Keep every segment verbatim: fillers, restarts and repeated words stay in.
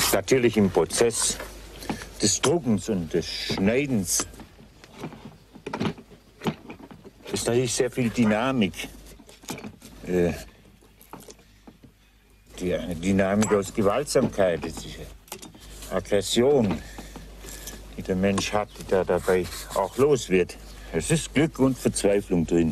Natürlich im Prozess des Druckens und des Schneidens ist natürlich sehr viel Dynamik. Äh, die eine Dynamik aus Gewaltsamkeit, diese Aggression, die der Mensch hat, die da dabei auch los wird. Es ist Glück und Verzweiflung drin.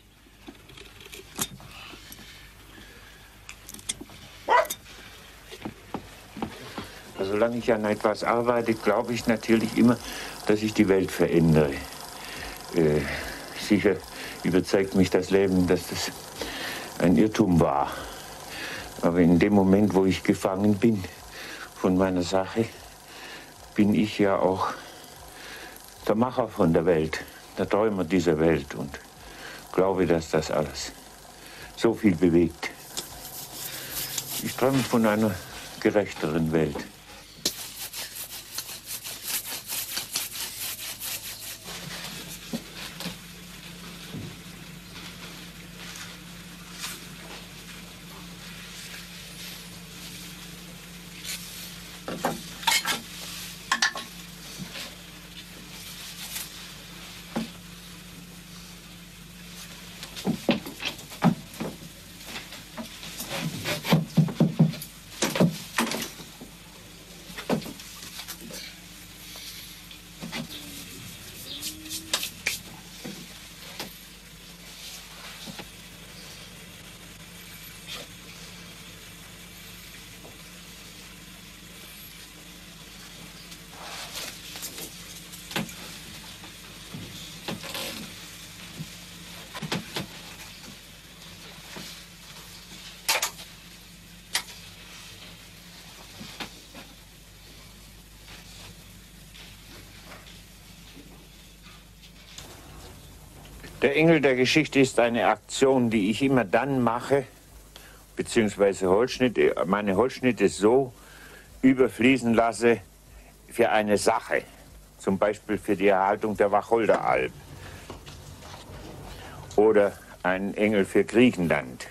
Solange ich an etwas arbeite, glaube ich natürlich immer, dass ich die Welt verändere. Äh, sicher überzeugt mich das Leben, dass das ein Irrtum war. Aber in dem Moment, wo ich gefangen bin von meiner Sache, bin ich ja auch der Macher von der Welt, der Träumer dieser Welt und glaube, dass das alles so viel bewegt. Ich träume von einer gerechteren Welt. Der Engel der Geschichte ist eine Aktion, die ich immer dann mache, beziehungsweise Holzschnitte, meine Holzschnitte so überfließen lasse für eine Sache. Zum Beispiel für die Erhaltung der Wacholderalb. Oder ein Engel für Griechenland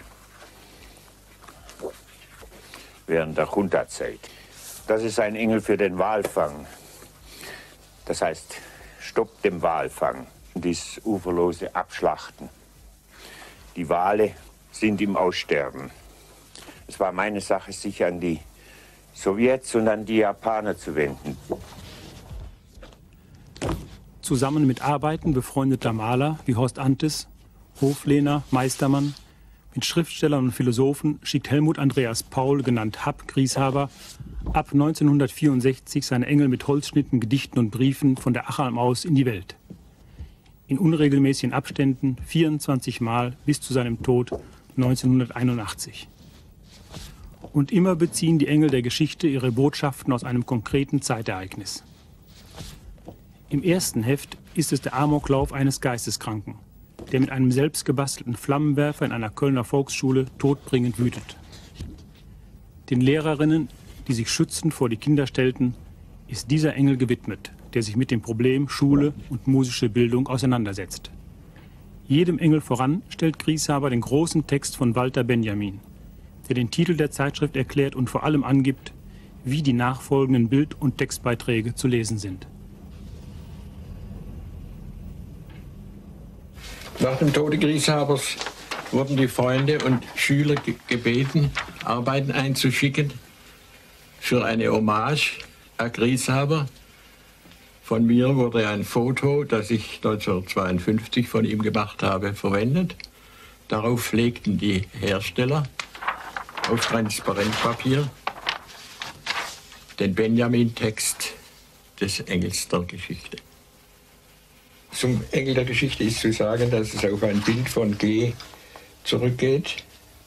während der Junta-Zeit. Das ist ein Engel für den Walfang. Das heißt, Stopp dem Walfang. Dieses uferlose Abschlachten. Die Wale sind im Aussterben. Es war meine Sache, sich an die Sowjets und an die Japaner zu wenden. Zusammen mit Arbeiten befreundeter Maler wie Horst Antes, Hoflehner, Meistermann, mit Schriftstellern und Philosophen schickt Helmut Andreas Paul, genannt Happ Grieshaber, ab neunzehnhundertvierundsechzig seine Engel mit Holzschnitten, Gedichten und Briefen von der Achalm aus in die Welt. In unregelmäßigen Abständen vierundzwanzig Mal bis zu seinem Tod neunzehnhunderteinundachtzig. Und immer beziehen die Engel der Geschichte ihre Botschaften aus einem konkreten Zeitereignis. Im ersten Heft ist es der Amoklauf eines Geisteskranken, der mit einem selbstgebastelten Flammenwerfer in einer Kölner Volksschule todbringend wütet. Den Lehrerinnen, die sich schützend vor die Kinder stellten, ist dieser Engel gewidmet, der sich mit dem Problem Schule und musische Bildung auseinandersetzt. Jedem Engel voran stellt Grieshaber den großen Text von Walter Benjamin, der den Titel der Zeitschrift erklärt und vor allem angibt, wie die nachfolgenden Bild- und Textbeiträge zu lesen sind. Nach dem Tode Grieshabers wurden die Freunde und Schüler ge gebeten, Arbeiten einzuschicken für eine Hommage an Grieshaber. Von mir wurde ein Foto, das ich neunzehnhundertzweiundfünfzig von ihm gemacht habe, verwendet. Darauf legten die Hersteller auf Transparentpapier den Benjamin-Text des Engels der Geschichte. Zum Engel der Geschichte ist zu sagen, dass es auf ein Bild von G zurückgeht,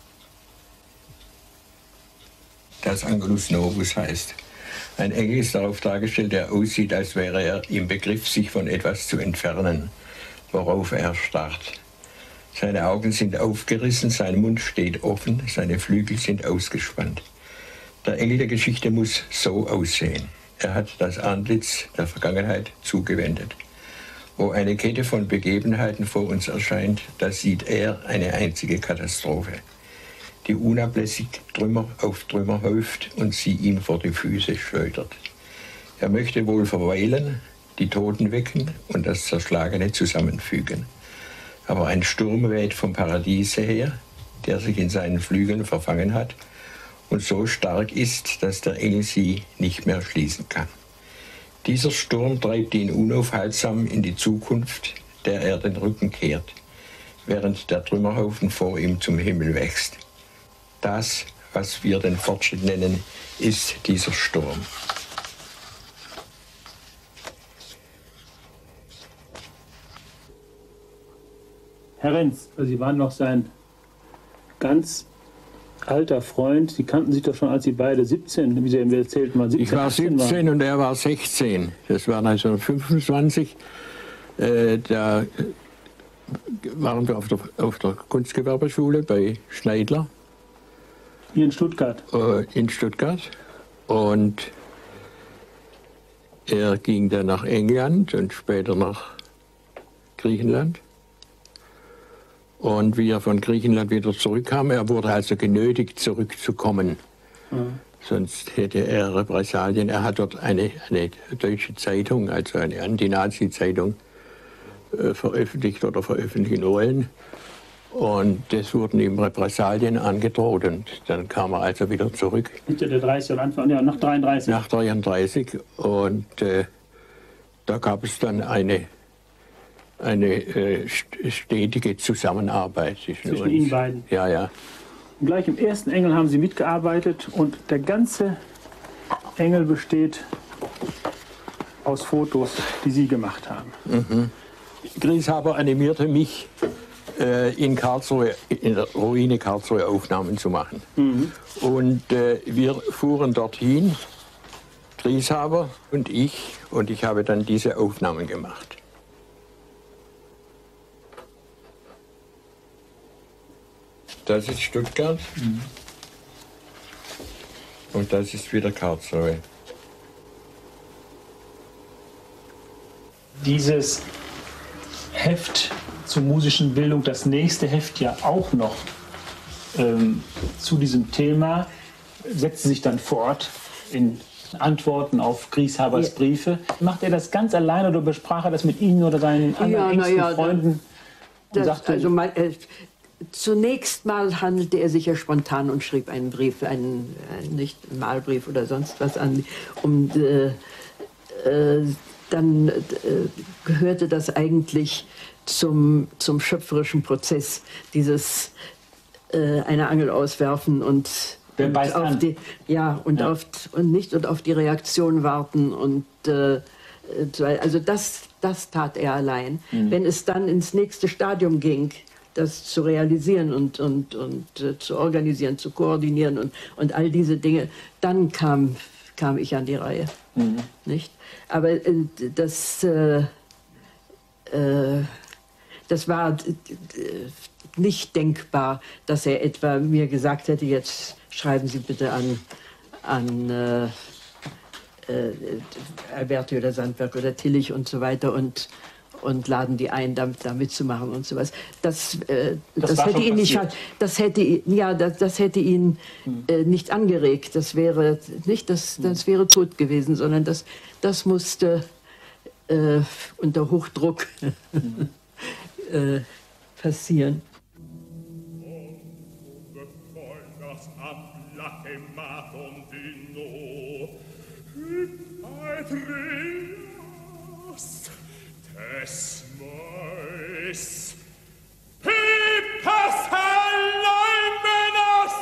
das Angelus Novus heißt. Ein Engel ist darauf dargestellt, der aussieht, als wäre er im Begriff, sich von etwas zu entfernen, worauf er starrt. Seine Augen sind aufgerissen, sein Mund steht offen, seine Flügel sind ausgespannt. Der Engel der Geschichte muss so aussehen. Er hat das Antlitz der Vergangenheit zugewendet. Wo eine Kette von Begebenheiten vor uns erscheint, da sieht er eine einzige Katastrophe. die unablässig Trümmer auf Trümmer häuft und sie ihm vor die Füße schleudert. Er möchte wohl verweilen, die Toten wecken und das Zerschlagene zusammenfügen. Aber ein Sturm weht vom Paradiese her, der sich in seinen Flügeln verfangen hat und so stark ist, dass der Engel sie nicht mehr schließen kann. Dieser Sturm treibt ihn unaufhaltsam in die Zukunft, der er den Rücken kehrt, während der Trümmerhaufen vor ihm zum Himmel wächst. Das, was wir den Fortschritt nennen, ist dieser Sturm. Herr Renz, Sie waren noch sein ganz alter Freund. Sie kannten sich doch schon, als Sie beide siebzehn, wie Sie mir erzählten, waren siebzehn, ich war siebzehn und er war sechzehn. Das war neunzehnhundertfünfundzwanzig. Äh, da waren wir auf der, auf der Kunstgewerbeschule bei Schneidler. Hier in Stuttgart? Äh, in Stuttgart. Und er ging dann nach England und später nach Griechenland. Und wie er von Griechenland wieder zurückkam, er wurde also genötigt, zurückzukommen. Mhm. Sonst hätte er Repressalien. Er hat dort eine, eine deutsche Zeitung, also eine Anti-Nazi-Zeitung, äh, veröffentlicht oder veröffentlichen wollen. Und es wurden ihm Repressalien angedroht. Und dann kam er also wieder zurück. Mitte der dreißiger, Anfang, ja, nach dreiunddreißig. Nach dreiunddreißig. Und äh, da gab es dann eine eine äh, stetige Zusammenarbeit zwischen, zwischen uns. Ihnen beiden. Ja, ja. Und gleich im ersten Engel haben Sie mitgearbeitet und der ganze Engel besteht aus Fotos, die Sie gemacht haben. Mhm. Grieshaber animierte mich, äh, in Karlsruhe, in der Ruine Karlsruhe Aufnahmen zu machen. Mhm. Und äh, wir fuhren dorthin, Grieshaber und ich, und ich habe dann diese Aufnahmen gemacht. Das ist Stuttgart. Mhm. Und das ist wieder Karlsruhe. Dieses Heft zur musischen Bildung, das nächste Heft ja auch noch ähm, zu diesem Thema, setzt sich dann fort in Antworten auf Grieshabers ja. Briefe. Macht er das ganz alleine oder besprach er das mit Ihnen oder seinen anderen ja, engsten ja, Freunden? Das, sagte, also mal, äh, zunächst mal handelte er sich ja spontan und schrieb einen Brief, einen, einen nicht einen Malbrief oder sonst was an, um äh, äh, dann äh, gehörte das eigentlich zum, zum schöpferischen Prozess, dieses äh, eine Angel auswerfen und, und auf die, ja, und, ja. Auf, und nicht und auf die Reaktion warten. Und, äh, also das, das tat er allein. Mhm. Wenn es dann ins nächste Stadium ging, das zu realisieren und, und, und äh, zu organisieren, zu koordinieren und, und all diese Dinge, dann kam, kam ich an die Reihe. Mhm. Nicht? Aber äh, das, äh, äh, das war äh, nicht denkbar, dass er etwa mir gesagt hätte, jetzt schreiben Sie bitte an, an äh, äh, Alberti oder Sandberg oder Tillich und so weiter und und laden die ein, damit da mitzumachen und sowas. Das, äh, das, das hätte ihn nicht, das hätte, ja, das, das hätte ihn hm. äh, nicht angeregt. Das wäre nicht, das, das wäre tot gewesen, sondern das, das musste äh, unter Hochdruck hm. äh, passieren. Es muss Pippas Alleimenas!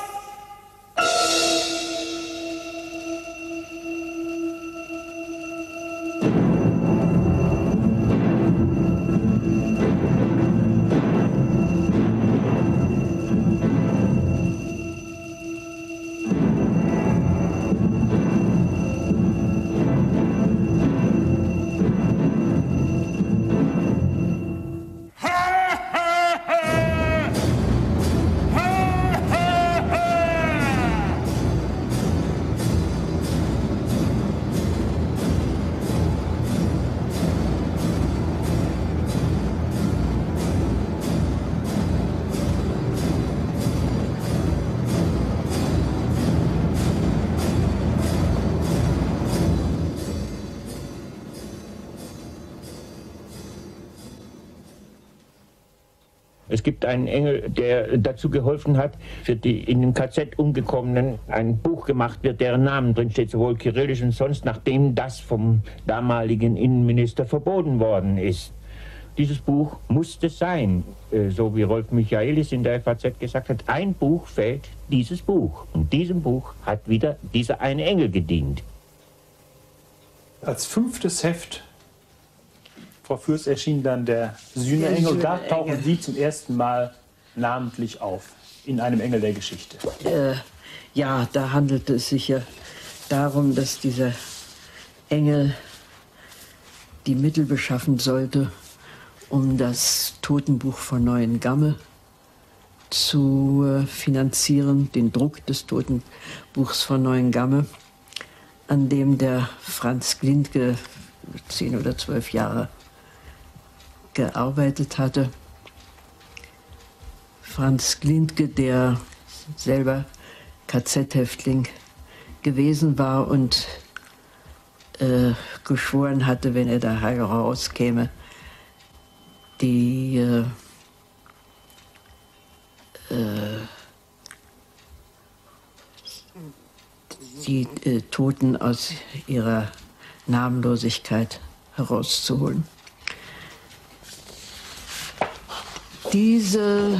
Es gibt einen Engel, der dazu geholfen hat, für die in dem K Z umgekommenen ein Buch gemacht wird, deren Namen drin steht, sowohl kyrillisch und sonst, nachdem das vom damaligen Innenminister verboten worden ist. Dieses Buch musste sein, so wie Rolf Michaelis in der F A Z gesagt hat, ein Buch fehlt, dieses Buch. Und diesem Buch hat wieder dieser eine Engel gedient. Als fünftes Heft, Frau Fürst, erschien dann der Sühneengel und da tauchen Sie zum ersten Mal namentlich auf, in einem Engel der Geschichte. Äh, ja, da handelte es sich ja darum, dass dieser Engel die Mittel beschaffen sollte, um das Totenbuch von Neuengamme zu äh, finanzieren, den Druck des Totenbuchs von Neuengamme, an dem der Franz Glindke zehn oder zwölf Jahre gearbeitet hatte. Franz Glindke, der selber K Z-Häftling gewesen war und äh, geschworen hatte, wenn er da herauskäme, die äh, äh, die äh, Toten aus ihrer Namenlosigkeit herauszuholen. Diese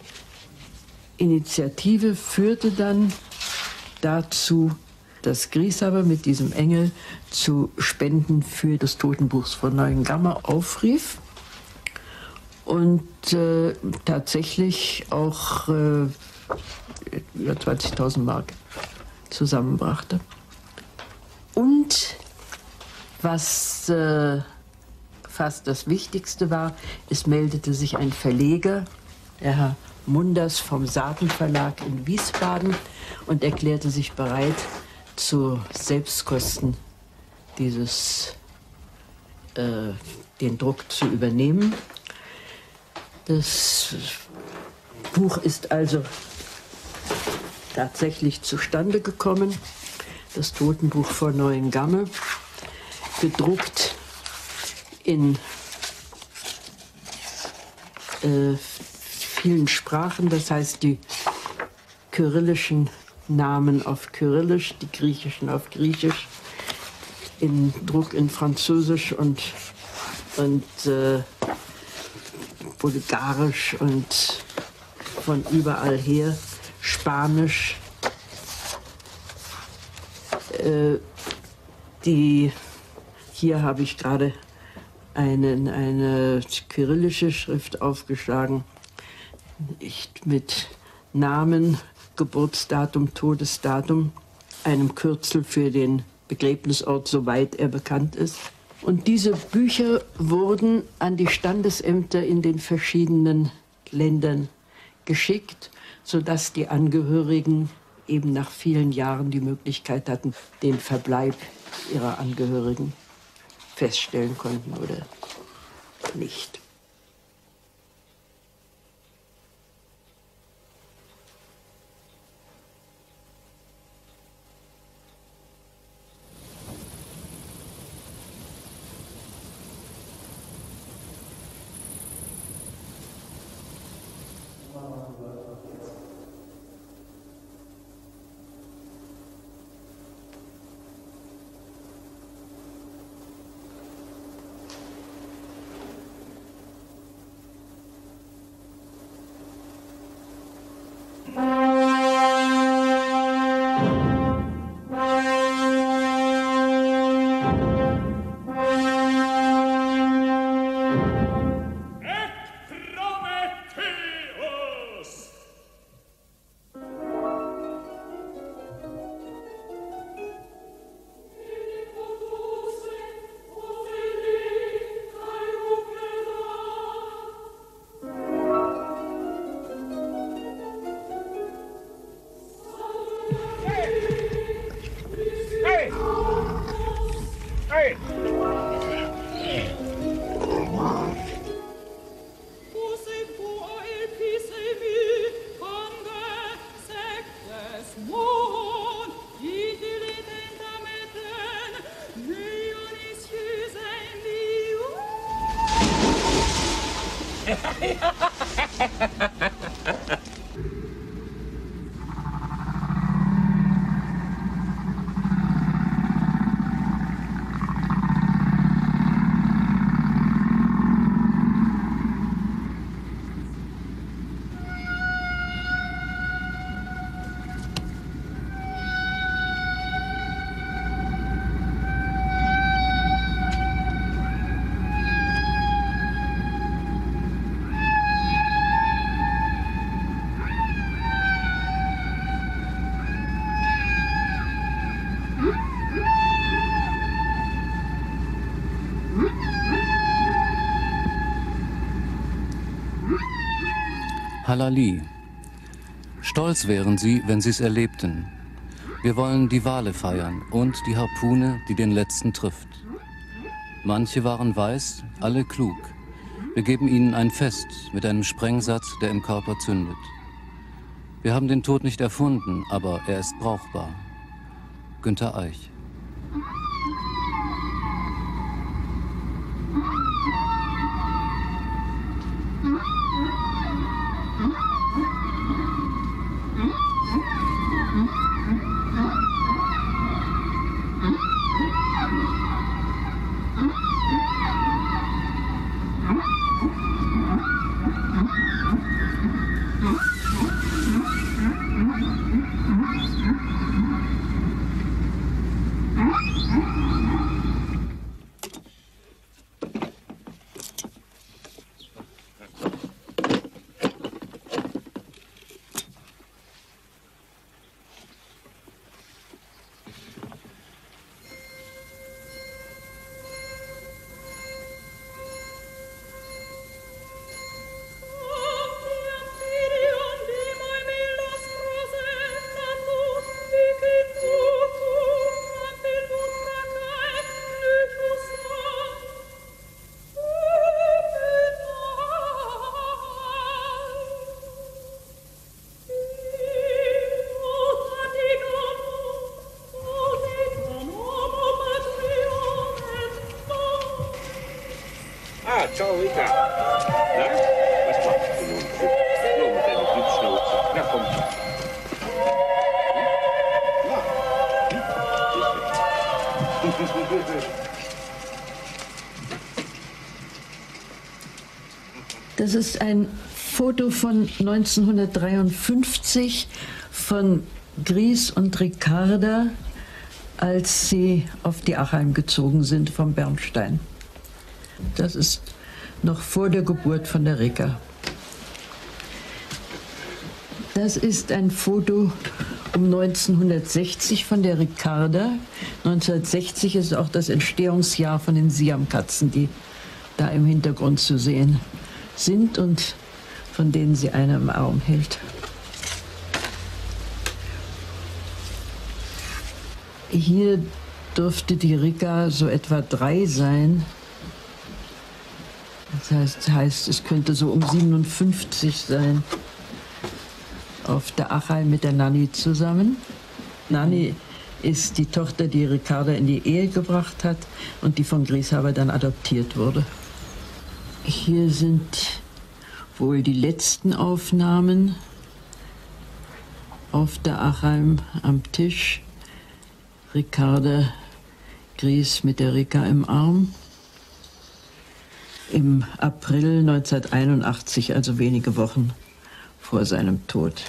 Initiative führte dann dazu, dass Grieshaber mit diesem Engel zu Spenden für das Totenbuch von Neuengamme aufrief und äh, tatsächlich auch äh, über zwanzigtausend Mark zusammenbrachte. Und was äh, fast das Wichtigste war, es meldete sich ein Verleger, der Herr Munders vom Saaten-Verlag in Wiesbaden, und erklärte sich bereit, zu Selbstkosten dieses, äh, den Druck zu übernehmen. Das Buch ist also tatsächlich zustande gekommen, das Totenbuch von Neuengamme, gedruckt in äh, vielen Sprachen, das heißt die kyrillischen Namen auf Kyrillisch, die griechischen auf Griechisch, in Druck in Französisch und, und äh, Bulgarisch und von überall her, Spanisch. Äh, die, hier habe ich gerade einen, eine kyrillische Schrift aufgeschlagen, nicht mit Namen, Geburtsdatum, Todesdatum, einem Kürzel für den Begräbnisort, soweit er bekannt ist. Und diese Bücher wurden an die Standesämter in den verschiedenen Ländern geschickt, sodass die Angehörigen eben nach vielen Jahren die Möglichkeit hatten, den Verbleib ihrer Angehörigen feststellen konnten oder nicht. Halali. Stolz wären sie, wenn sie es erlebten. Wir wollen die Wale feiern und die Harpune, die den letzten trifft. Manche waren weiß, alle klug. Wir geben ihnen ein Fest mit einem Sprengsatz, der im Körper zündet. Wir haben den Tod nicht erfunden, aber er ist brauchbar. Günter Eich. Ciao, Rika. Na, was machst du nun? Nur mit deiner Glücksschnauze. Na komm. Das ist ein Foto von neunzehnhundertdreiundfünfzig von Gries und Ricarda, als sie auf die Achalm gezogen sind vom Bernstein. Das ist noch vor der Geburt von der Rika. Das ist ein Foto um neunzehnhundertsechzig von der Ricarda. neunzehnhundertsechzig ist auch das Entstehungsjahr von den Siamkatzen, die da im Hintergrund zu sehen sind und von denen sie eine im Arm hält. Hier dürfte die Rika so etwa drei sein. Das heißt, heißt, es könnte so um siebenundfünfzig sein. Auf der Achalm mit der Nanny zusammen. Nanny ist die Tochter, die Ricarda in die Ehe gebracht hat und die von Grieshaber dann adoptiert wurde. Hier sind wohl die letzten Aufnahmen auf der Achalm am Tisch. Ricarda Gries mit der Rika im Arm. Im April neunzehnhunderteinundachtzig, also wenige Wochen vor seinem Tod.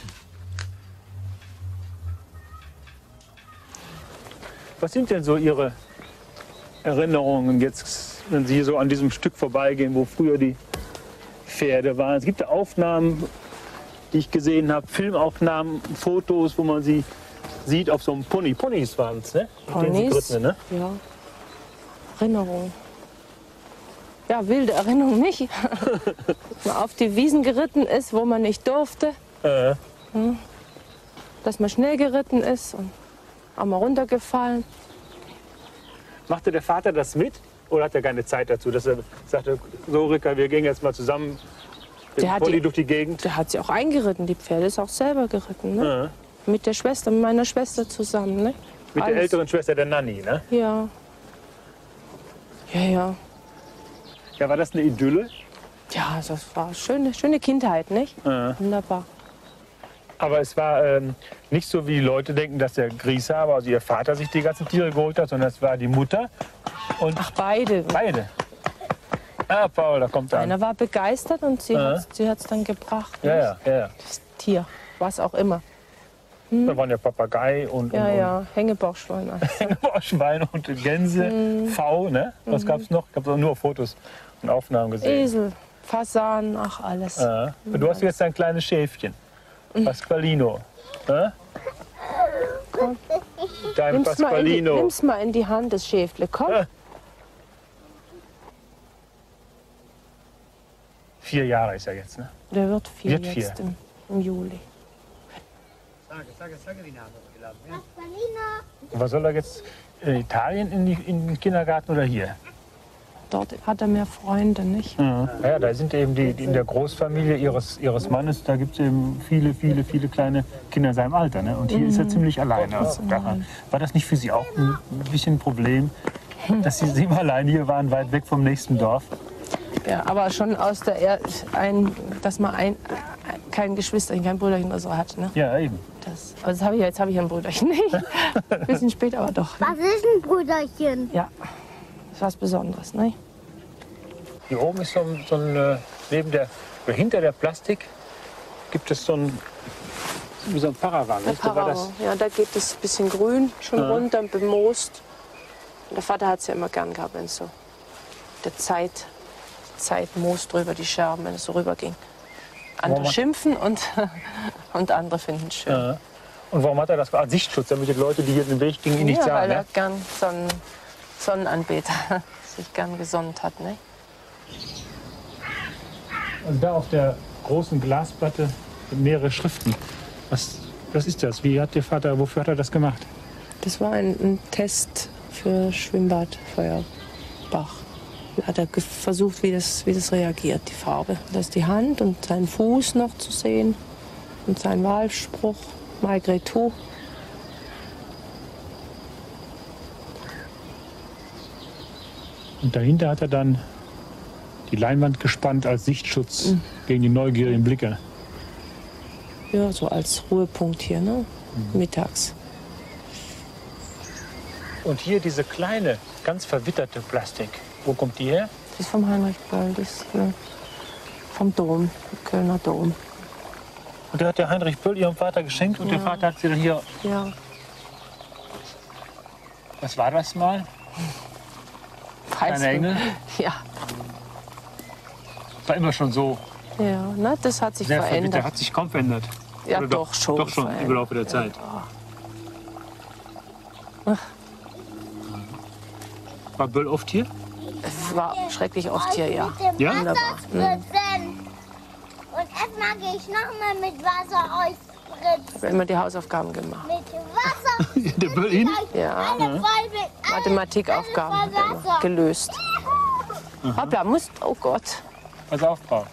Was sind denn so Ihre Erinnerungen jetzt, wenn Sie so an diesem Stück vorbeigehen, wo früher die Pferde waren? Es gibt ja Aufnahmen, die ich gesehen habe, Filmaufnahmen, Fotos, wo man sie sieht auf so einem Pony. Ponys waren es, ne? Ponys, ne? Ja. Erinnerungen. Ja, wilde Erinnerung nicht. Dass man auf die Wiesen geritten ist, wo man nicht durfte. Äh. Ja. Dass man schnell geritten ist und auch mal runtergefallen. Machte der Vater das mit oder hat er keine Zeit dazu? Dass er sagte, so Rika, wir gehen jetzt mal zusammen mit dem Pony durch die Gegend? Der hat sie auch eingeritten, die Pferde ist auch selber geritten. Ne? Ja. Mit der Schwester, mit meiner Schwester zusammen. Ne? Mit Alles. der älteren Schwester, der Nanny, ne? Ja. Ja, ja. Ja, war das eine Idylle? Ja, das war schöne, schöne Kindheit, nicht? Ja. Wunderbar. Aber es war ähm, nicht so, wie die Leute denken, dass der Grieshaber, also ihr Vater, sich die ganzen Tiere geholt hat, sondern es war die Mutter und Ach, beide. beide. Ah, Paul, da kommt er an. Einer war begeistert und sie Ja. hat es dann gebracht. Ja, nicht? ja, ja, ja. Das Tier, was auch immer. Da waren ja Papagei und, Ja, und, ja, Hängebauchschweine. und Schweine und Gänse, Mhm. V, ne? Was gab's noch? Ich habe nur Fotos und Aufnahmen gesehen. Esel, Fasan, ach alles. Ja. Und du hast jetzt ein kleines Schäfchen, Pasqualino. Ne? Dein Nimm's mal, in die, Pasqualino. nimm's mal in die Hand, das Schäfle, komm. Ja. Vier Jahre ist er jetzt, ne? Der wird vier Wird jetzt vier. Im, im Juli. Und was soll er jetzt in Italien in, die, in den Kindergarten oder hier? Dort hat er mehr Freunde, nicht? Ja, ja, da sind eben die, die in der Großfamilie ihres, ihres Mannes, da gibt es eben viele, viele, viele kleine Kinder in seinem Alter. Ne? Und hier ist er ziemlich alleine. Also daran. War das nicht für Sie auch ein bisschen ein Problem, dass Sie immer alleine hier waren, weit weg vom nächsten Dorf? Ja, aber schon aus der er ein, dass man ein, kein Geschwisterchen, kein Brüderchen oder so hat. Ne? Ja, eben. Das, also das habe ich ja, jetzt habe ich ein Brüderchen nicht. Ein bisschen später, aber doch. Was ist ein Brüderchen? Ja, das ist was Besonderes, ne? Hier oben ist so ein, so ein äh, neben der, oder hinter der Plastik gibt es so ein, wie so ein Paravan. nicht? Da war das, Ja, da geht es ein bisschen grün schon Ja. runter, bemoost. Und der Vater hat es ja immer gern gehabt, wenn es so der Zeit, Zeit Moos drüber, die Scherben, wenn es so rüberging. Andere Warum- schimpfen und, und andere finden es schön. ja. Und warum hat er das als Sichtschutz, damit die Leute, die hier den Weg gingen, ihn nicht Ja, sahen? weil er Ne? gern Sonnen, Sonnenanbeter sich gern gesonnt hat. Ne? Also da auf der großen Glasplatte sind mehrere Schriften. Was, was ist das? Wie hat Ihr Vater, wofür hat er das gemacht? Das war ein, ein Test für Schwimmbad Feuerbach. Da hat er ge- versucht, wie das, wie das reagiert, die Farbe. Da ist die Hand und sein Fuß noch zu sehen und sein Wahlspruch, malgré tout. Und dahinter hat er dann die Leinwand gespannt als Sichtschutz Mhm. gegen die neugierigen Blicke. Ja, so als Ruhepunkt hier, ne? Mittags. Und hier diese kleine, ganz verwitterte Plastik. Wo kommt die her? Das ist vom Heinrich Böll, das ist ne, vom Dom, Kölner Dom. Und der hat der Heinrich Böll Ihrem Vater geschenkt und der Vater hat sie dann hier. Ja, Was war das mal? Kleiner Engel? Ja, War immer schon so ja, ne, das hat sich sehr verwittert. verändert. Hat sich kaum verändert. Ja, Oder doch schon Doch schon im verändert. Laufe der Zeit. War Böll oft hier? Es war schrecklich oft hier, ja. Ja? Wunderbar. Spritzen. Und erstmal gehe ich nochmal mit Wasser ausspritzen. Ich habe immer die Hausaufgaben gemacht. Mit Wasser. Der Böll ihn? Ja. Alle voll mit alle- Mathematikaufgaben hat er immer gelöst. Hoppla, muss. Oh Gott. Pass auf, Paul.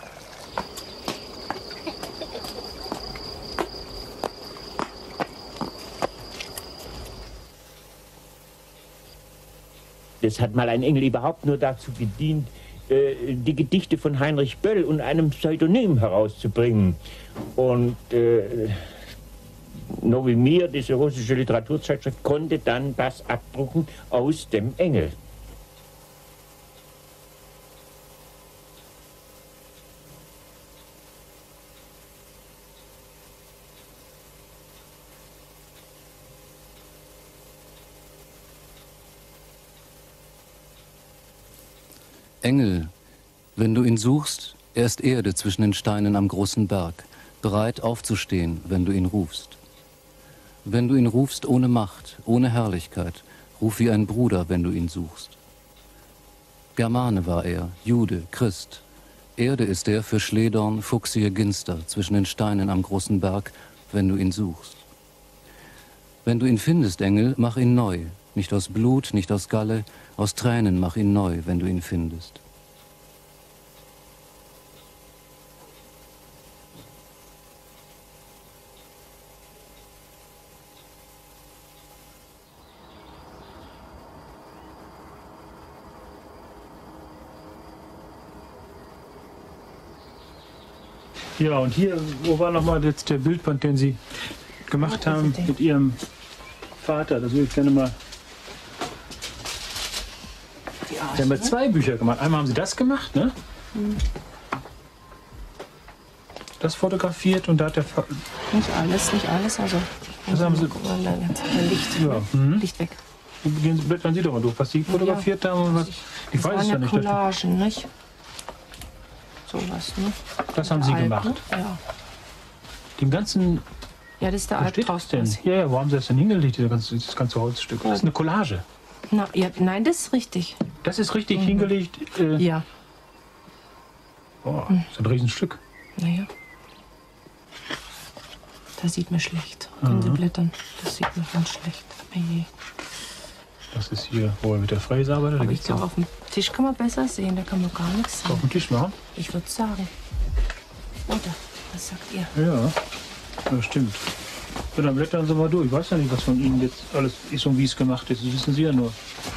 Das hat mal ein Engel überhaupt nur dazu gedient, äh, die Gedichte von Heinrich Böll und einem Pseudonym herauszubringen. Und äh, Nowy Mir, diese russische Literaturzeitschrift, konnte dann das abdrucken aus dem Engel. Engel, wenn du ihn suchst, er ist Erde zwischen den Steinen am großen Berg, bereit aufzustehen, wenn du ihn rufst. Wenn du ihn rufst ohne Macht, ohne Herrlichkeit, ruf wie ein Bruder, wenn du ihn suchst. Germane war er, Jude, Christ. Erde ist er für Schledorn, fuchsige Ginster zwischen den Steinen am großen Berg, wenn du ihn suchst. Wenn du ihn findest, Engel, mach ihn neu, nicht aus Blut, nicht aus Galle, aus Tränen mach ihn neu, wenn du ihn findest. Ja, und hier, wo war nochmal jetzt der Bildband, den Sie gemacht haben mit Ihrem Vater? Das würde ich gerne mal. Sie haben ja zwei Bücher gemacht. Einmal haben Sie das gemacht, ne? Mhm. Das fotografiert und da hat der Fa Nicht alles, nicht alles, also. Das haben Sie. Licht, Ja. Mhm. Licht weg. Gehen Sie, blättern Sie doch mal durch, was Sie fotografiert haben und was. Ich Das weiß es waren ja ja nicht. Collagen, nicht? Sowas, ne? Das haben Sie Alpen, gemacht. Ja. Den ganzen. Ja, das ist der Wo steht das denn? Albtraum. Ja, ja, wo haben Sie das denn hingelegt, dieses ganze, dieses ganze Holzstück? Das ist eine Collage. Na, ja, nein, das ist richtig. Das ist richtig Mhm. hingelegt. Äh, Ja. Boah, das ist ein Riesenstück. Naja. Da sieht man schlecht. Können Sie Mhm. blättern? Das sieht man ganz schlecht. Oje. Das ist hier, wo er mit der Fräse arbeitet. Da Aber ich gibt's glaube, auch- auf dem Tisch kann man besser sehen. Da kann man gar nichts sehen. Auf dem Tisch machen? Ich würde sagen. Oder? Was sagt ihr? Ja, das stimmt. Ja, dann blättern Sie mal durch. Ich weiß ja nicht, was von Ihnen jetzt alles ist und wie es gemacht ist. Das wissen Sie ja nur.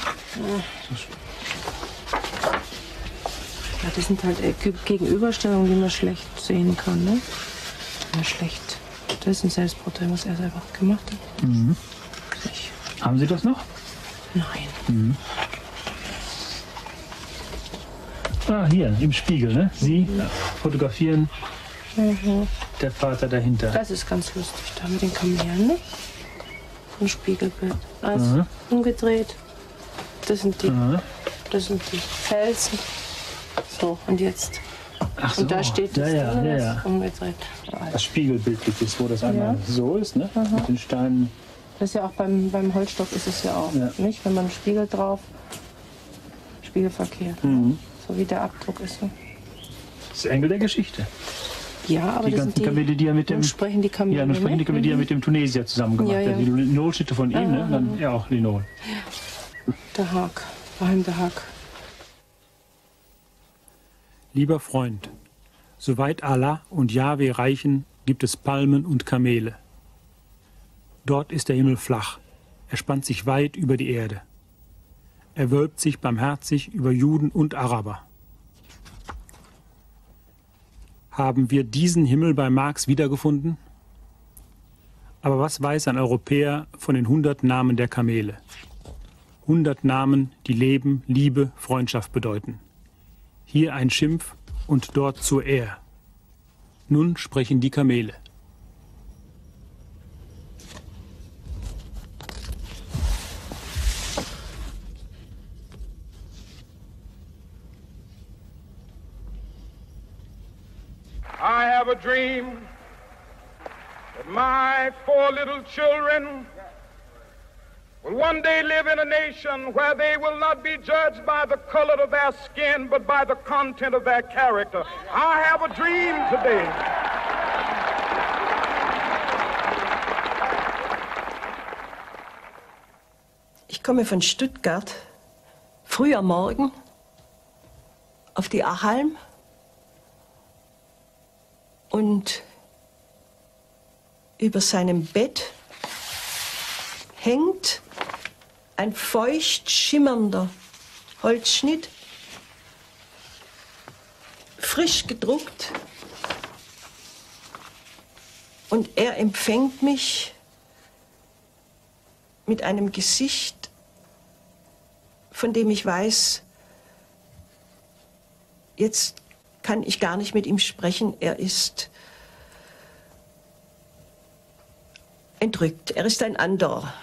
Ja, das sind halt äh, Ge- Gegenüberstellungen, die man schlecht sehen kann. Ne? Ja, schlecht. Das ist ein Selbstporträt, was er selber gemacht hat. Mhm. Ich, Haben Sie das noch? nein. Mhm. Ah, hier, im Spiegel, ne? Sie ja, fotografieren, Mhm. der Vater dahinter. Das ist ganz lustig, da mit den Kamelen, ne? Ein Spiegelbild. Also Mhm. umgedreht. Das sind die, Mhm. das sind die Felsen. So, und jetzt. Ach so, Und da steht das ja, ja, drin, ja, das ja. ist umgedreht. Das Spiegelbild gibt es, wo das einmal so ist, ne? Mit den Steinen. Das ist ja auch beim, beim Holzstock ist es ja auch. Ja. Nicht? Wenn man einen Spiegel drauf, spiegelverkehrt. Mhm. So wie der Abdruck ist. So. Das ist Engel der Geschichte. Ja, aber Die das ganzen sind die, Kamele, die er mit dem. nun sprechen die Kamele. Ja, dann sprechen die ne? Kamele, die er mit dem Tunesier zusammen gemacht Ja, ja. hat. Die Linolschnitte von ihm, ne? Aha. Dann ja auch Linol. Der Haag, Rahim der Haag. Lieber Freund, soweit Allah und Jahwe reichen, gibt es Palmen und Kamele. Dort ist der Himmel flach, er spannt sich weit über die Erde. Er wölbt sich barmherzig über Juden und Araber. Haben wir diesen Himmel bei Marx wiedergefunden? Aber was weiß ein Europäer von den hundert Namen der Kamele? Hundert Namen, die Leben, Liebe, Freundschaft bedeuten. Hier ein Schimpf und dort zur Ehr. Nun sprechen die Kamele. I have a dream that my four little children will one day live in a nation where they will not be judged by the color of their skin, but by the content of their character. I have a dream today. Ich komme von Stuttgart, früh am Morgen, auf die Achalm und über seinem Bett hängt ein feucht schimmernder Holzschnitt, frisch gedruckt, und er empfängt mich mit einem Gesicht, von dem ich weiß, jetzt kann ich gar nicht mit ihm sprechen. Er ist entrückt. Er ist ein anderer.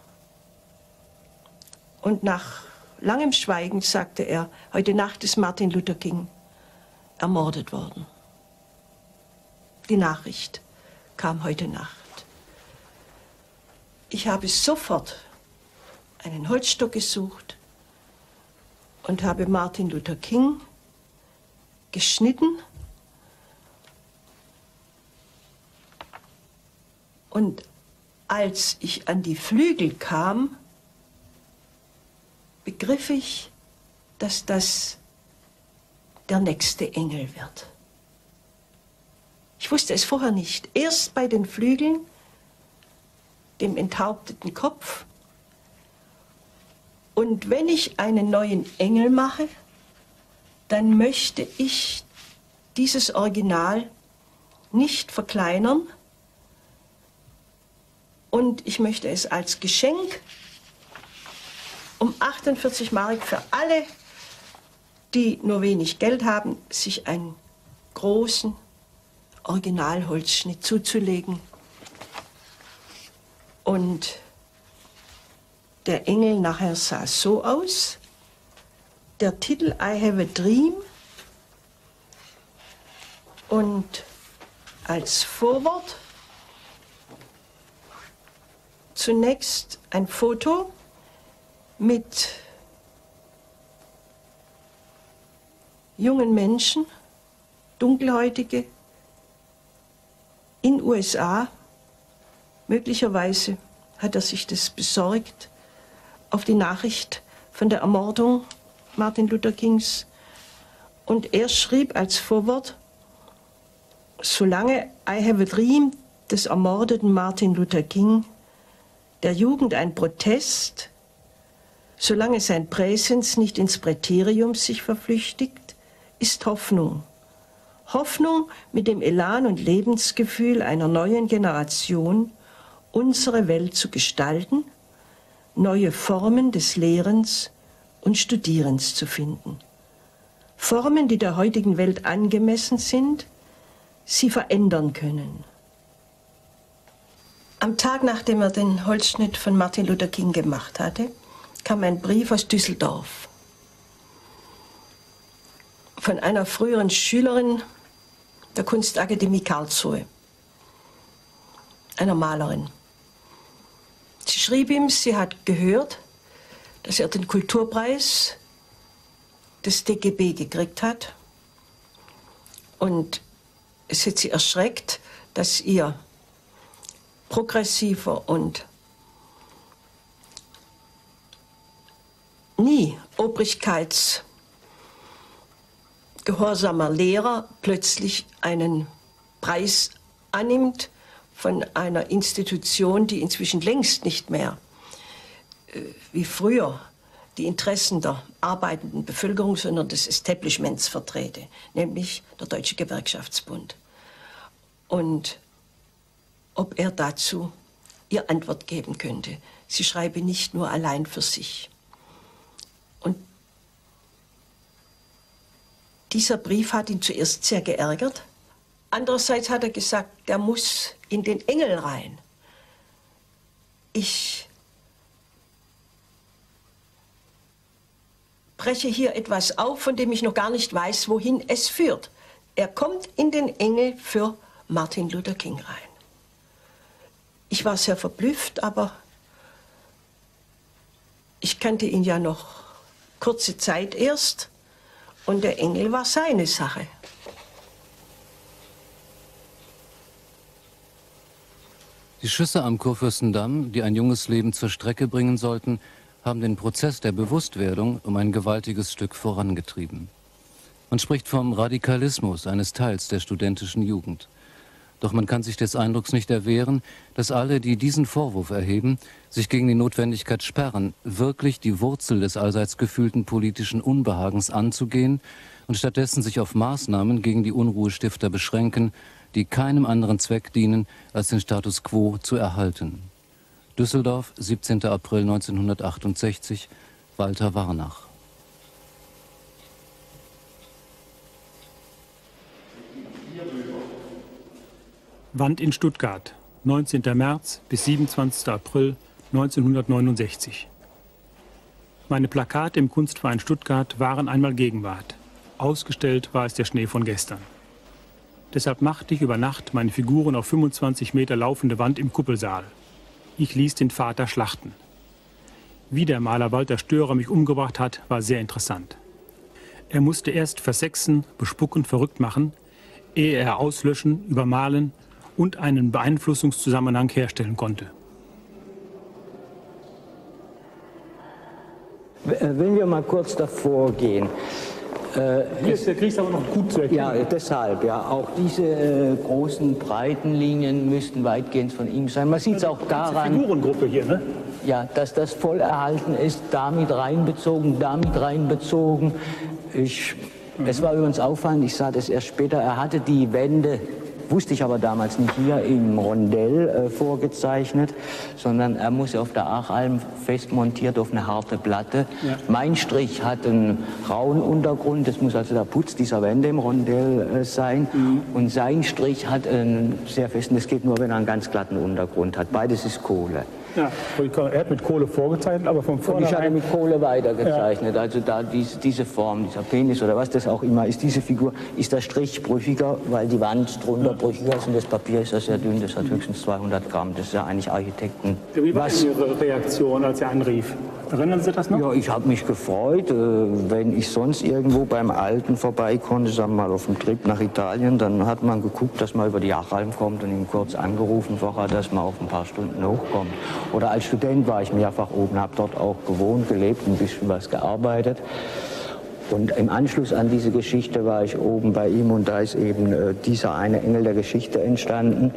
Und nach langem Schweigen sagte er, heute Nacht ist Martin Luther King ermordet worden. Die Nachricht kam heute Nacht. Ich habe sofort einen Holzstock gesucht und habe Martin Luther King geschnitten und als ich an die Flügel kam, begriff ich, dass das der nächste Engel wird. Ich wusste es vorher nicht. Erst bei den Flügeln, dem enthaupteten Kopf. Und wenn ich einen neuen Engel mache, dann möchte ich dieses Original nicht verkleinern. Und ich möchte es als Geschenk um achtundvierzig Mark für alle, die nur wenig Geld haben, sich einen großen Originalholzschnitt zuzulegen. Und der Engel nachher sah so aus. Der Titel I Have a Dream und als Vorwort zunächst ein Foto mit jungen Menschen, Dunkelhäutige, in U S A. Möglicherweise hat er sich das besorgt auf die Nachricht von der Ermordung Martin Luther Kings. Und er schrieb als Vorwort: Solange I Have a Dream des ermordeten Martin Luther King der Jugend ein Protest, solange sein Präsens nicht ins Präterium sich verflüchtigt, ist Hoffnung. Hoffnung mit dem Elan und Lebensgefühl einer neuen Generation, unsere Welt zu gestalten, neue Formen des Lehrens und Studierens zu finden. Formen, die der heutigen Welt angemessen sind, sie verändern können. Am Tag, nachdem er den Holzschnitt von Martin Luther King gemacht hatte, kam ein Brief aus Düsseldorf von einer früheren Schülerin der Kunstakademie Karlsruhe, einer Malerin. Sie schrieb ihm, sie hat gehört, dass er den Kulturpreis des D G B gekriegt hat. Und es hat sie erschreckt, dass ihr progressiver und nie obrigkeitsgehorsamer Lehrer plötzlich einen Preis annimmt von einer Institution, die inzwischen längst nicht mehr äh, wie früher die Interessen der arbeitenden Bevölkerung, sondern des Establishments vertrete, nämlich der Deutsche Gewerkschaftsbund. Und ob er dazu ihr Antwort geben könnte. Sie schreibe nicht nur allein für sich. Und dieser Brief hat ihn zuerst sehr geärgert. Andererseits hat er gesagt, der muss in den Engel rein. Ich breche hier etwas auf, von dem ich noch gar nicht weiß, wohin es führt. Er kommt in den Engel für Martin Luther King rein. Ich war sehr verblüfft, aber ich kannte ihn ja noch kurze Zeit erst und der Engel war seine Sache. Die Schüsse am Kurfürstendamm, die ein junges Leben zur Strecke bringen sollten, haben den Prozess der Bewusstwerdung um ein gewaltiges Stück vorangetrieben. Man spricht vom Radikalismus eines Teils der studentischen Jugend. Doch man kann sich des Eindrucks nicht erwehren, dass alle, die diesen Vorwurf erheben, sich gegen die Notwendigkeit sperren, wirklich die Wurzel des allseits gefühlten politischen Unbehagens anzugehen und stattdessen sich auf Maßnahmen gegen die Unruhestifter beschränken, die keinem anderen Zweck dienen, als den Status quo zu erhalten. Düsseldorf, siebzehnter April neunzehnhundertachtundsechzig, Walter Warnach. Wand in Stuttgart, neunzehnter März bis siebenundzwanzigster April neunzehnhundertneunundsechzig. Meine Plakate im Kunstverein Stuttgart waren einmal Gegenwart. Ausgestellt war es der Schnee von gestern. Deshalb machte ich über Nacht meine Figuren auf fünfundzwanzig Meter laufende Wand im Kuppelsaal. Ich ließ den Vater schlachten. Wie der Maler Walter Störer mich umgebracht hat, war sehr interessant. Er musste erst versexen, bespucken, verrückt machen, ehe er auslöschen, übermalen und einen Beeinflussungszusammenhang herstellen konnte. Wenn wir mal kurz davor gehen. Äh, Hier ist der Krieg aber noch gut zu erkennen. Ja, deshalb, ja. Auch diese äh, großen, breiten Linien müssten weitgehend von ihm sein. Man sieht es auch daran, die Figurengruppe hier, ne? Ja, dass das voll erhalten ist, damit reinbezogen, damit reinbezogen. Ich, mhm. Es war übrigens auffallend, ich sah das erst später, er hatte die Wände wusste ich aber damals nicht, hier im Rondell äh, vorgezeichnet, sondern er muss auf der Achalm fest montiert auf eine harte Platte. Ja. Mein Strich hat einen rauen Untergrund, das muss also der Putz dieser Wände im Rondell äh, sein. Mhm. Und sein Strich hat einen sehr festen, das geht nur, wenn er einen ganz glatten Untergrund hat. Beides ist Kohle. Ja, er hat mit Kohle vorgezeichnet, aber von vornherein... Und ich hatte mit Kohle weitergezeichnet. Ja. Also da diese, diese Form, dieser Penis oder was das auch immer ist, diese Figur, ist der Strich brüchiger, weil die Wand drunter ja. brüchiger ist und das Papier ist ja sehr dünn, das hat höchstens zweihundert Gramm. Das ist ja eigentlich Architekten. Wie war was? Ihre Reaktion, als er anrief? Erinnern Sie das noch? Ja, ich habe mich gefreut. Wenn ich sonst irgendwo beim Alten vorbei konnte, sagen wir mal auf dem Trip nach Italien, dann hat man geguckt, dass man über die Achalm kommt und ihn kurz angerufen vorher, dass man auf ein paar Stunden hochkommt. Oder als Student war ich mehrfach oben, habe dort auch gewohnt, gelebt, ein bisschen was gearbeitet. Und im Anschluss an diese Geschichte war ich oben bei ihm und da ist eben äh, dieser eine Engel der Geschichte entstanden.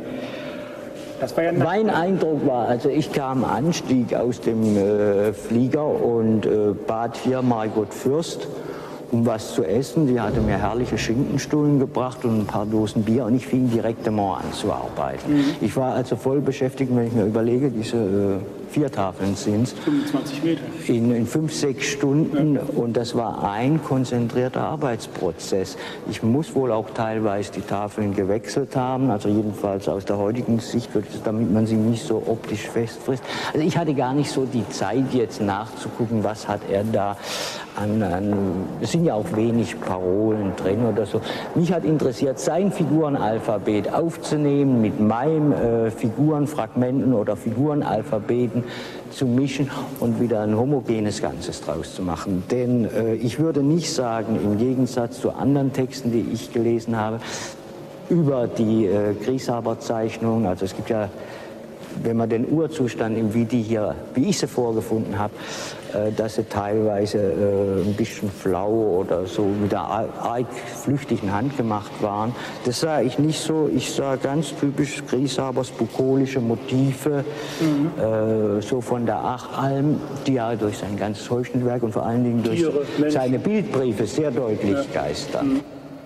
Das war ja mein Eindruck war, also ich kam an, stieg aus dem äh, Flieger und äh, bat hier Margot Fürst um was zu essen. Die hatte mir herrliche Schinkenstullen gebracht und ein paar Dosen Bier und ich fing direkt einmal an zu arbeiten. Mhm. Ich war also voll beschäftigt, wenn ich mir überlege, diese äh, vier Tafeln sind es. fünfundzwanzig Meter. In, in fünf, sechs Stunden ja. Und das war ein konzentrierter Arbeitsprozess. Ich muss wohl auch teilweise die Tafeln gewechselt haben, also jedenfalls aus der heutigen Sicht, damit man sie nicht so optisch festfrisst. Also ich hatte gar nicht so die Zeit jetzt nachzugucken, was hat er da an, an es sind ja auch wenig Parolen drin oder so. Mich hat interessiert, sein Figurenalphabet aufzunehmen, mit meinem äh, Figurenfragmenten oder Figurenalphabeten zu mischen und wieder ein homogenes Ganzes draus zu machen. Denn äh, ich würde nicht sagen, im Gegensatz zu anderen Texten, die ich gelesen habe, über die äh, Grieshaber-Zeichnung, also es gibt ja, wenn man den Urzustand im Vidi hier, wie ich sie vorgefunden habe, äh, dass sie teilweise äh, ein bisschen flau oder so mit der arg flüchtigen Hand gemacht waren. Das sah ich nicht so. Ich sah ganz typisch Grieshabers bukolische Motive, mhm. äh, so von der Achalm, die ja durch sein ganzes Holstenwerk und vor allen Dingen durch Tiere, seine Bildbriefe sehr deutlich ja. geistern. Mhm.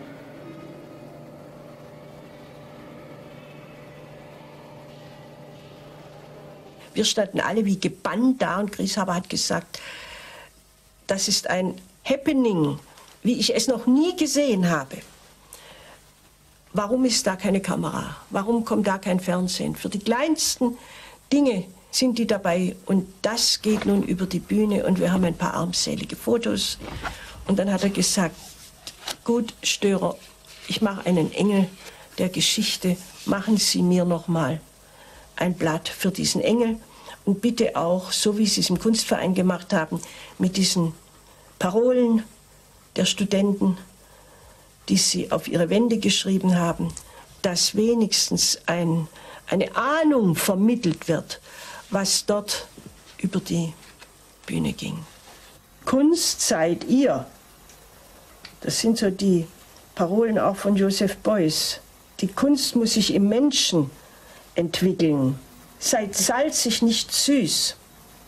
Wir standen alle wie gebannt da und Grieshaber hat gesagt, das ist ein Happening, wie ich es noch nie gesehen habe. Warum ist da keine Kamera? Warum kommt da kein Fernsehen? Für die kleinsten Dinge sind die dabei und das geht nun über die Bühne und wir haben ein paar armselige Fotos. Und dann hat er gesagt, gut, Störer, ich mache einen Engel der Geschichte, machen Sie mir noch mal ein Blatt für diesen Engel und bitte auch, so wie Sie es im Kunstverein gemacht haben, mit diesen Parolen der Studenten, die Sie auf ihre Wände geschrieben haben, dass wenigstens ein, eine Ahnung vermittelt wird, was dort über die Bühne ging. Kunst seid ihr. Das sind so die Parolen auch von Joseph Beuys. Die Kunst muss sich im Menschen entwickeln. Seid salzig, nicht süß.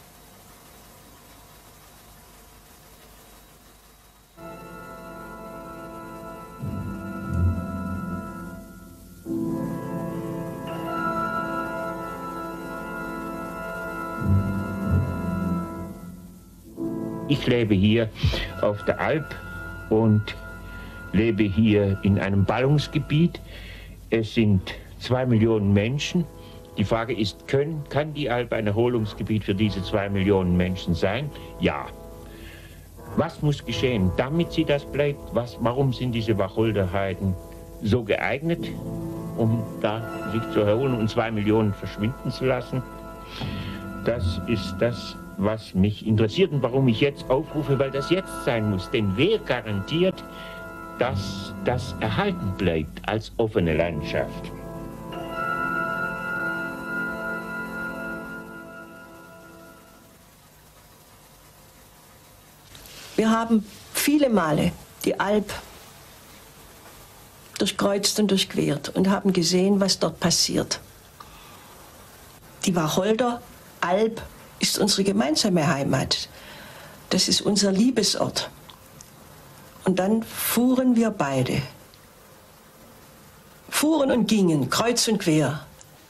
Ich lebe hier auf der Alp und lebe hier in einem Ballungsgebiet. Es sind zwei Millionen Menschen. Die Frage ist, können, kann die Alp ein Erholungsgebiet für diese zwei Millionen Menschen sein? Ja. Was muss geschehen, damit sie das bleibt? Was, warum sind diese Wacholderheiden so geeignet, um da sich zu erholen und zwei Millionen verschwinden zu lassen? Das ist das, was mich interessiert und warum ich jetzt aufrufe, weil das jetzt sein muss. Denn wer garantiert, dass das erhalten bleibt als offene Landschaft? Wir haben viele Male die Alp durchkreuzt und durchquert und haben gesehen, was dort passiert. Die Wacholder Alp ist unsere gemeinsame Heimat. Das ist unser Liebesort. Und dann fuhren wir beide fuhren und gingen, kreuz und quer,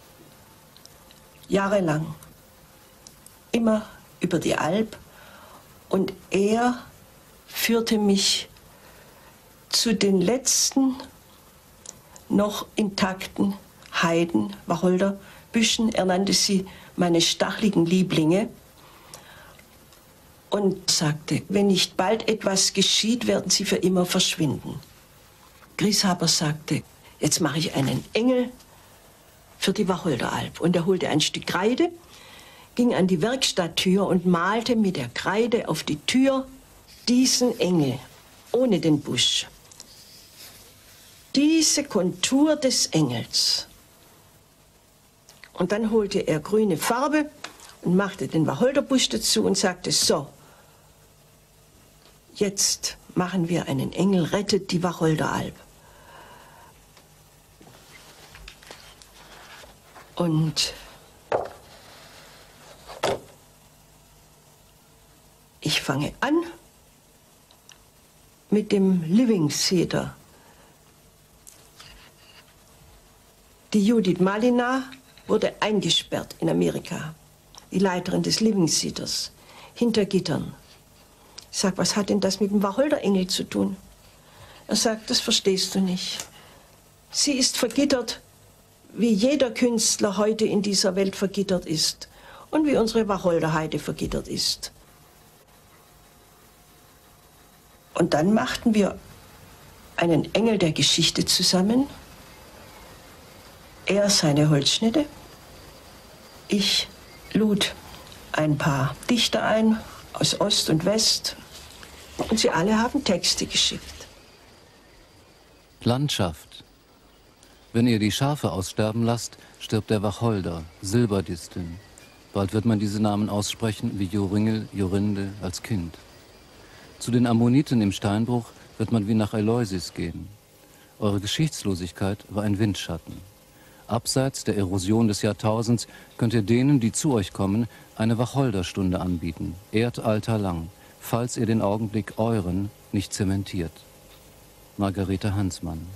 jahrelang, immer über die Alp. Und er führte mich zu den letzten noch intakten Heiden, Wacholderbüschen. Er nannte sie meine stacheligen Lieblinge und sagte, wenn nicht bald etwas geschieht, werden sie für immer verschwinden. Grieshaber sagte, jetzt mache ich einen Engel für die Wacholderalp. Und er holte ein Stück Kreide, ging an die Werkstatttür und malte mit der Kreide auf die Tür diesen Engel, ohne den Busch. Diese Kontur des Engels. Und dann holte er grüne Farbe und machte den Wacholderbusch dazu und sagte, so, jetzt machen wir einen Engel, rettet die Wacholderalp. Und ich fange an mit dem Living Theater. Die Judith Malina wurde eingesperrt in Amerika, die Leiterin des Living Theaters, hinter Gittern. Ich sage, was hat denn das mit dem Wacholderengel zu tun? Er sagt, das verstehst du nicht. Sie ist vergittert, wie jeder Künstler heute in dieser Welt vergittert ist und wie unsere Wacholderheide vergittert ist. Und dann machten wir einen Engel der Geschichte zusammen. Er seine Holzschnitte. Ich lud ein paar Dichter ein aus Ost und West. Und sie alle haben Texte geschickt. Landschaft. Wenn ihr die Schafe aussterben lasst, stirbt der Wacholder, Silberdisteln. Bald wird man diese Namen aussprechen wie Joringel, Jorinde als Kind. Zu den Ammoniten im Steinbruch wird man wie nach Eleusis gehen. Eure Geschichtslosigkeit war ein Windschatten. Abseits der Erosion des Jahrtausends könnt ihr denen, die zu euch kommen, eine Wacholderstunde anbieten, Erdalter lang, falls ihr den Augenblick euren nicht zementiert. Margarete Hansmann.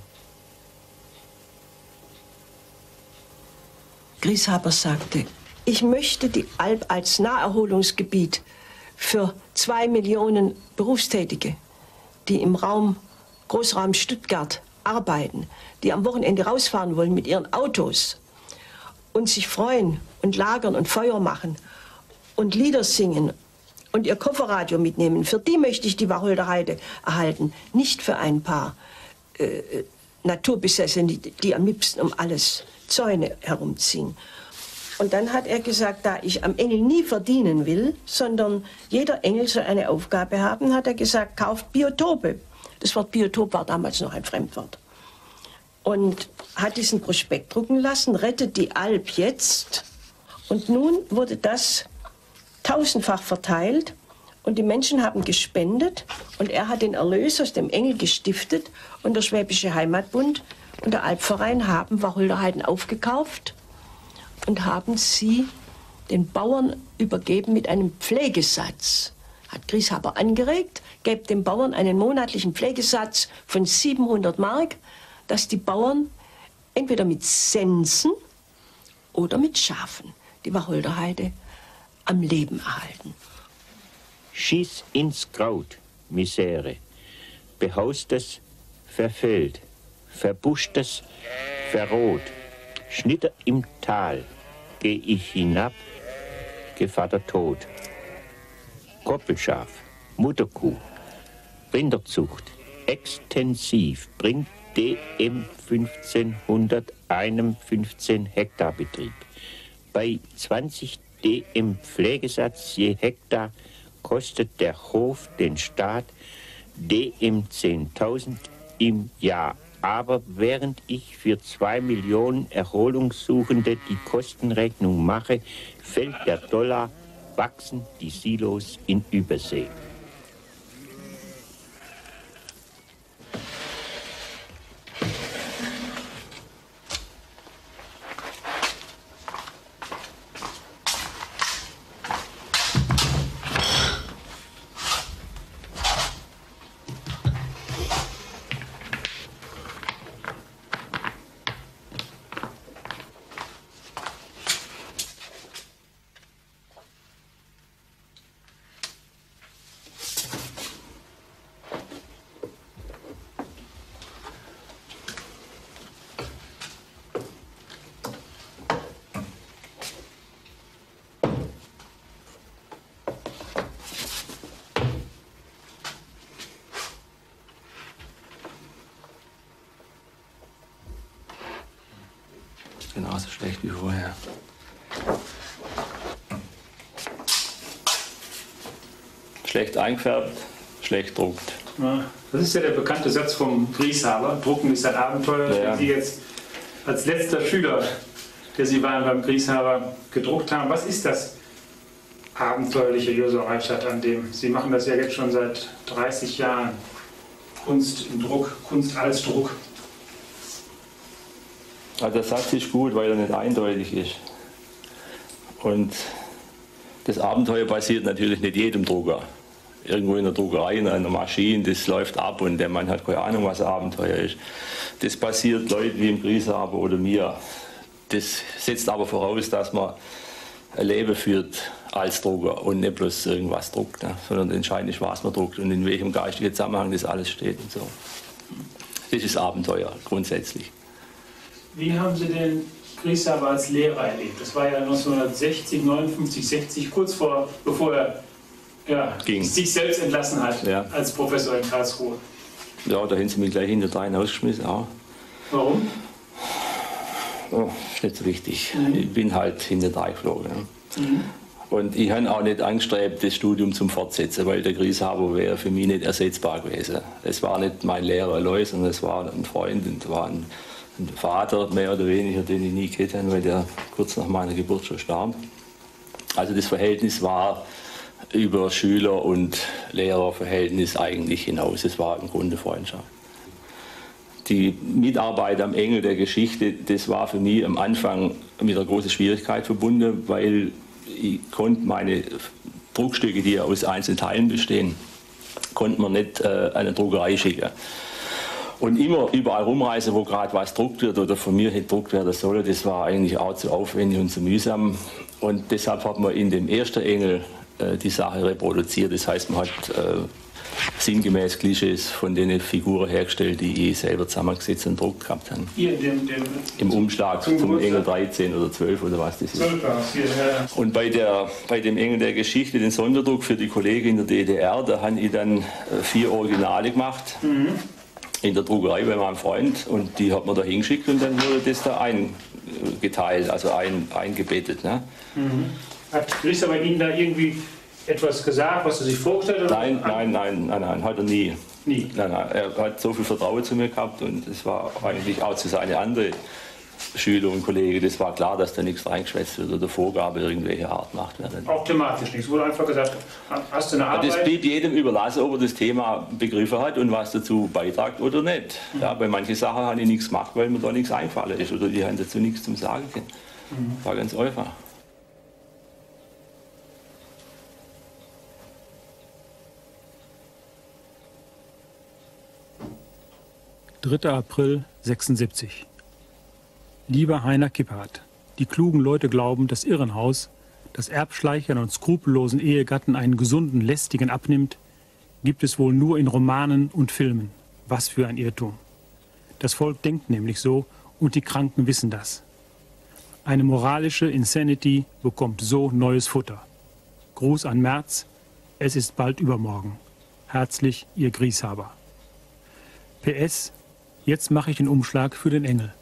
Grieshaber sagte, ich möchte die Alp als Naherholungsgebiet für zwei Millionen Berufstätige, die im Raum, Großraum Stuttgart arbeiten, die am Wochenende rausfahren wollen mit ihren Autos und sich freuen und lagern und Feuer machen und Lieder singen und ihr Kofferradio mitnehmen. Für die möchte ich die Wacholderheide erhalten, nicht für ein paar äh, Naturbesessene, die, die am liebsten um alles Zäune herumziehen. Und dann hat er gesagt, da ich am Engel nie verdienen will, sondern jeder Engel soll eine Aufgabe haben, hat er gesagt, kauft Biotope. Das Wort Biotop war damals noch ein Fremdwort. Und hat diesen Prospekt drucken lassen, rettet die Alp jetzt. Und nun wurde das tausendfach verteilt und die Menschen haben gespendet und er hat den Erlös aus dem Engel gestiftet und der Schwäbische Heimatbund und der Alpverein haben Wacholderheiden aufgekauft und haben sie den Bauern übergeben mit einem Pflegesatz. Hat Grieshaber angeregt, gäbe dem Bauern einen monatlichen Pflegesatz von siebenhundert Mark, dass die Bauern entweder mit Sensen oder mit Schafen die Wacholderheide am Leben erhalten. Schieß ins Kraut, Misere, behaustes, verfällt, verbuschtes, verroht, Schnitter im Tal, geh ich hinab, Gevatter tot. Koppelschaf, Mutterkuh, Rinderzucht, extensiv, bringt D M fünfzehnhundert einem fünfzehn Hektar Betrieb. Bei zwanzig D M Pflegesatz je Hektar kostet der Hof den Staat D M zehntausend im Jahr. Aber während ich für zwei Millionen Erholungssuchende die Kostenrechnung mache, fällt der Dollar, wachsen die Silos in Übersee. genauso schlecht wie vorher. Schlecht eingefärbt, schlecht druckt. Ja, das ist ja der bekannte Satz vom Grieshaber. Drucken ist ein Abenteuer. Ja. Wenn Sie jetzt als letzter Schüler, der Sie waren beim Grieshaber, gedruckt haben, was ist das abenteuerliche Josua Reichert an dem? Sie machen das ja jetzt schon seit dreißig Jahren. Kunst im Druck, Kunst als Druck. Also der Satz ist gut, weil er nicht eindeutig ist. Und das Abenteuer passiert natürlich nicht jedem Drucker. Irgendwo in der Druckerei, in einer Maschine, das läuft ab und der Mann hat keine Ahnung, was Abenteuer ist. Das passiert Leuten wie im Grieshaber oder mir. Das setzt aber voraus, dass man ein Leben führt als Drucker und nicht bloß irgendwas druckt, ne? Sondern entscheidend ist, was man druckt und in welchem geistigen Zusammenhang das alles steht und so. Das ist Abenteuer grundsätzlich. Wie haben Sie den Grieshaber als Lehrer erlebt? Das war ja neunzehnhundertsechzig, neunundfünfzig, sechzig, kurz vor, bevor er ja, sich selbst entlassen hat, ja, als Professor in Karlsruhe. Ja, da haben sie mich gleich hinterdrein ausgeschmissen. Auch. Warum? Oh, ist nicht so wichtig. Mhm. Ich bin halt hinterdrein geflogen. Ja. Mhm. Und ich habe auch nicht angestrebt, das Studium zum Fortsetzen, weil der Grieshaber wäre für mich nicht ersetzbar gewesen. Es war nicht mein Lehrer allein, sondern es war ein Freund und war ein, ein Vater, mehr oder weniger, den ich nie kennt habe, weil der kurz nach meiner Geburt schon starb. Also das Verhältnis war über Schüler- und Lehrerverhältnis eigentlich hinaus. Es war im Grunde Freundschaft. Die Mitarbeit am Engel der Geschichte, das war für mich am Anfang mit einer großen Schwierigkeit verbunden, weil ich konnte meine Druckstücke, die ja aus einzelnen Teilen bestehen, konnte man nicht äh, an eine Druckerei schicken. Und immer überall rumreisen, wo gerade was druckt wird oder von mir gedruckt werden soll, das war eigentlich auch zu aufwendig und zu mühsam. Und deshalb hat man in dem ersten Engel äh, die Sache reproduziert. Das heißt, man hat äh, sinngemäß Klischees von den Figuren hergestellt, die ich selber zusammengesetzt und druckt gehabt habe. Hier, dem, dem Im Umschlag zum, zum Engel dreizehn oder zwölf oder was das ist. Hier, ja. Und bei, der, bei dem Engel der Geschichte, den Sonderdruck für die Kollegen in der D D R, da habe ich dann vier Originale gemacht. Mhm. In der Druckerei bei meinem Freund und die hat man da hingeschickt und dann wurde das da eingeteilt, also ein, eingebettet. Ne? Mhm. Hat Grieshaber Ihnen da irgendwie etwas gesagt, was er sich vorgestellt hat? Nein, nein, nein, nein, nein, hat er nie. Nie? Nein, nein, er hat so viel Vertrauen zu mir gehabt und es war eigentlich auch zu seinen anderen Schüler und Kollegen, das war klar, dass da nichts reingeschwätzt wird oder Vorgabe irgendwelche Art gemacht werden. Auch thematisch nichts, wurde einfach gesagt, hast du eine Arbeit? Das blieb jedem überlassen, ob er das Thema begriffen hat und was dazu beitragt oder nicht. Mhm. Ja, bei manchen Sachen habe ich nichts gemacht, weil mir da nichts eingefallen ist oder die haben dazu nichts zum Sagen können. Mhm. War ganz einfach. dritter April sechsundsiebzig. Lieber Heiner Kipphardt, die klugen Leute glauben, das Irrenhaus, das Erbschleichern und skrupellosen Ehegatten einen gesunden, lästigen abnimmt, gibt es wohl nur in Romanen und Filmen. Was für ein Irrtum. Das Volk denkt nämlich so und die Kranken wissen das. Eine moralische Insanity bekommt so neues Futter. Gruß an Merz, es ist bald übermorgen. Herzlich, Ihr Grieshaber. P S, jetzt mache ich den Umschlag für den Engel.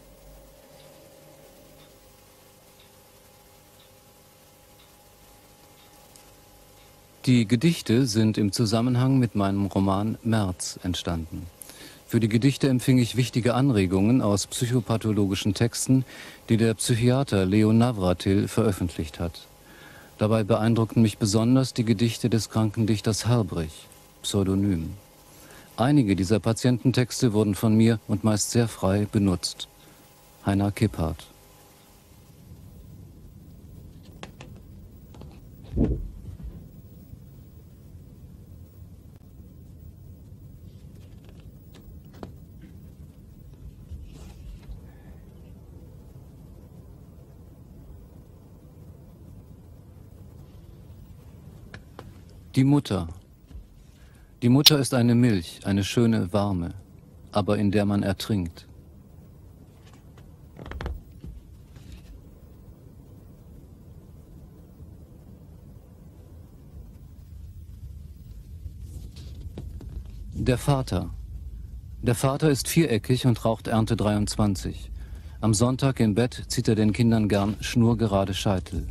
Die Gedichte sind im Zusammenhang mit meinem Roman Merz entstanden. Für die Gedichte empfing ich wichtige Anregungen aus psychopathologischen Texten, die der Psychiater Leo Navratil veröffentlicht hat. Dabei beeindruckten mich besonders die Gedichte des Krankendichters Herbrich, Pseudonym. Einige dieser Patiententexte wurden von mir und meist sehr frei benutzt. Heiner Kipphardt. Die Mutter. Die Mutter ist eine Milch, eine schöne, warme, aber in der man ertrinkt. Der Vater. Der Vater ist viereckig und raucht Ernte dreiundzwanzig. Am Sonntag im Bett zieht er den Kindern gern schnurgerade Scheitel.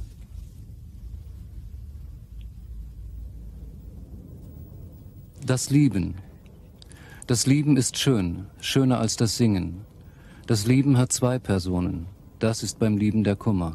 Das Lieben. Das Lieben ist schön, schöner als das Singen. Das Lieben hat zwei Personen. Das ist beim Lieben der Kummer.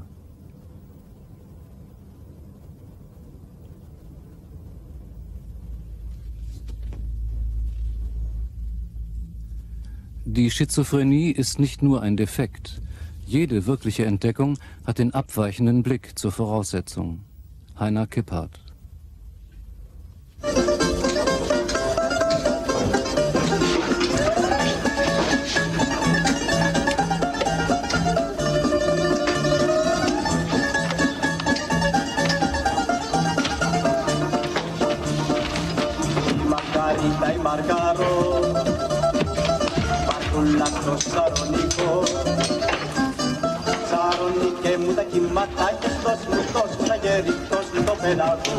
Die Schizophrenie ist nicht nur ein Defekt. Jede wirkliche Entdeckung hat den abweichenden Blick zur Voraussetzung. Heiner Kipphardt. Margarita y Margaro, Πακουλάκος Σαρονικό, Σαρονίκε μου τα κυματάκια, δώσ' μου, δώσ' μου τα γέρι, δώσ' μου το πελάγο.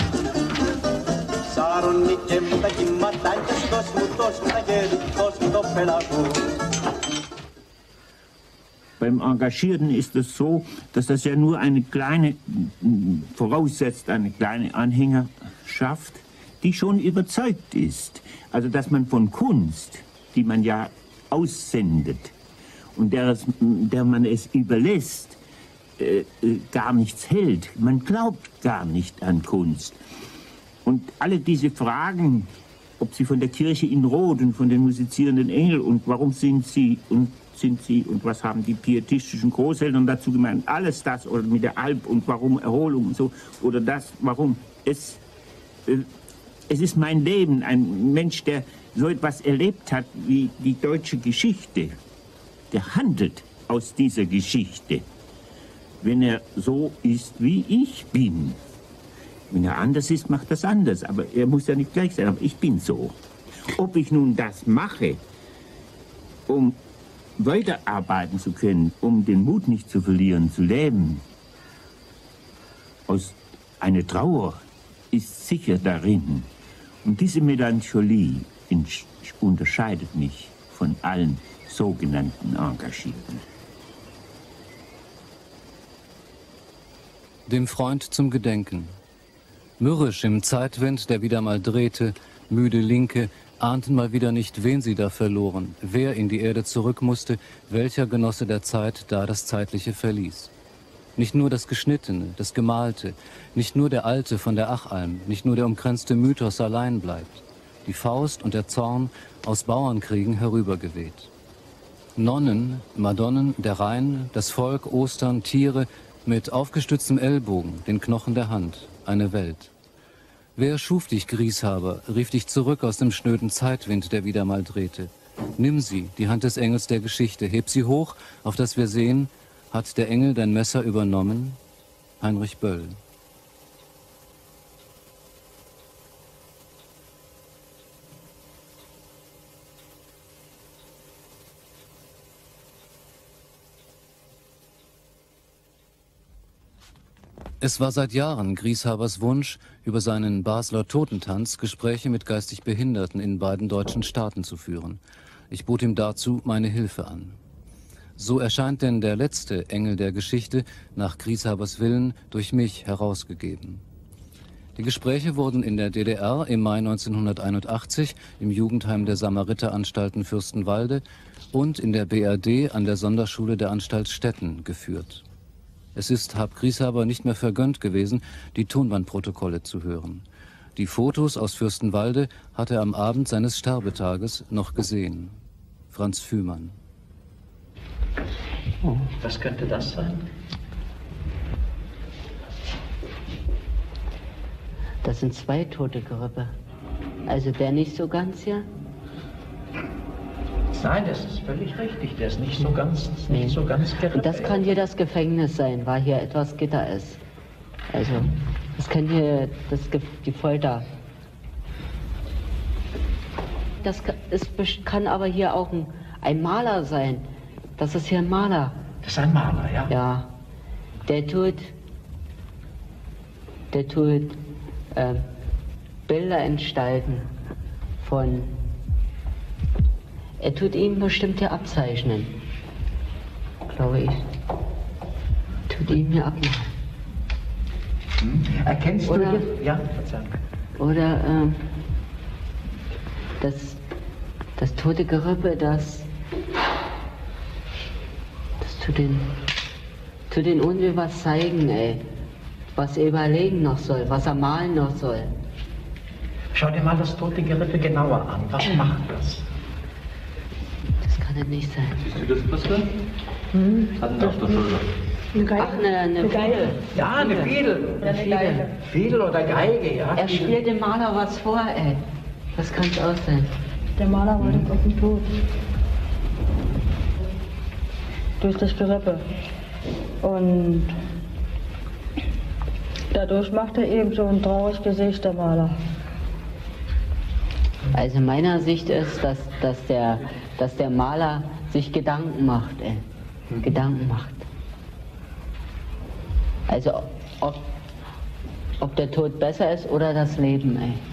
Σαρονίκε μου τα κυματάκια, δώσ' μου, δώσ' μου τα γέρι, δώσ' μου το πελάγο. Beim Engagierten ist es so, dass das ja nur eine kleine, voraussetzt eine kleine Anhängerschaft, die schon überzeugt ist. Also dass man von Kunst, die man ja aussendet und der, es, der man es überlässt, äh, gar nichts hält. Man glaubt gar nicht an Kunst. Und alle diese Fragen, ob sie von der Kirche in Rot und von den musizierenden Engeln und warum sind sie und sind sie und was haben die pietistischen Großeltern dazu gemeint, alles das oder mit der Alp und warum Erholung und so oder das, warum es, äh, es ist mein Leben, ein Mensch, der so etwas erlebt hat wie die deutsche Geschichte, der handelt aus dieser Geschichte, wenn er so ist, wie ich bin. Wenn er anders ist, macht das anders, aber er muss ja nicht gleich sein, aber ich bin so. Ob ich nun das mache, um weiterarbeiten zu können, um den Mut nicht zu verlieren, zu leben, aus einer Trauer ist sicher darin. Und diese Melancholie unterscheidet mich von allen sogenannten Engagierten. Dem Freund zum Gedenken. Mürrisch im Zeitwind, der wieder mal drehte, müde Linke, ahnten mal wieder nicht, wen sie da verloren, wer in die Erde zurück musste, welcher Genosse der Zeit da das Zeitliche verließ. Nicht nur das Geschnittene, das Gemalte, nicht nur der Alte von der Achalm, nicht nur der umkränzte Mythos allein bleibt. Die Faust und der Zorn aus Bauernkriegen herübergeweht. Nonnen, Madonnen, der Rhein, das Volk, Ostern, Tiere, mit aufgestütztem Ellbogen, den Knochen der Hand, eine Welt. Wer schuf dich, Grieshaber, rief dich zurück aus dem schnöden Zeitwind, der wieder mal drehte. Nimm sie, die Hand des Engels der Geschichte, heb sie hoch, auf dass wir sehen, hat der Engel dein Messer übernommen? Heinrich Böll. Es war seit Jahren Grieshabers Wunsch, über seinen Basler Totentanz Gespräche mit geistig Behinderten in beiden deutschen Staaten zu führen. Ich bot ihm dazu meine Hilfe an. So erscheint denn der letzte Engel der Geschichte nach Grieshabers Willen durch mich herausgegeben. Die Gespräche wurden in der D D R im Mai neunzehnhunderteinundachtzig im Jugendheim der Samariteranstalten Fürstenwalde und in der B R D an der Sonderschule der Anstalt Stetten geführt. Es ist Hab Grieshaber nicht mehr vergönnt gewesen, die Tonbandprotokolle zu hören. Die Fotos aus Fürstenwalde hat er am Abend seines Sterbetages noch gesehen. Franz Fühmann. Oh, was könnte das sein? Das sind zwei tote Gerippe. Also der nicht so ganz, ja? Nein, das ist völlig richtig. Der ist nicht so ganz, Nee. nicht so ganz gerippelt. Und das kann hier das Gefängnis sein, weil hier etwas Gitter ist. Also, das kann hier das, Ge- die Folter. Das ka- ist, best- kann aber hier auch ein, ein Maler sein. Das ist hier ein Maler. Das ist ein Maler, ja? Ja. Der tut, der tut äh, Bilder entstalten von, er tut ihm bestimmte abzeichnen. glaube ich, tut ihn mir abmachen. Hm. Erkennst oder, du jetzt? Ja, verzeihung. Oder ähm, das, das tote Gerippe, das, das tut den, tut den Unwil was zeigen, ey. Was er überlegen noch soll, was er malen noch soll. Schau dir mal das tote Gerippe genauer an. Was macht das? Das kann es nicht sein. Siehst du das, Christel? Hm? Hat er auf der Schulter. Eine Geige. Ach, eine, eine, eine Geige. Ja, eine Fiedel. Eine Fiedel. Fiedel oder Geige, ja. Er spielt dem Maler was vor, ey. Das kann es auch sein. Der Maler wollte auf den Tod. Durch das Gerippe. Und dadurch macht er eben so ein trauriges Gesicht, der Maler. Also meiner Sicht ist, dass, dass, der, dass der Maler sich Gedanken macht, ey. Hm. Gedanken macht. Also ob, ob der Tod besser ist oder das Leben, ey.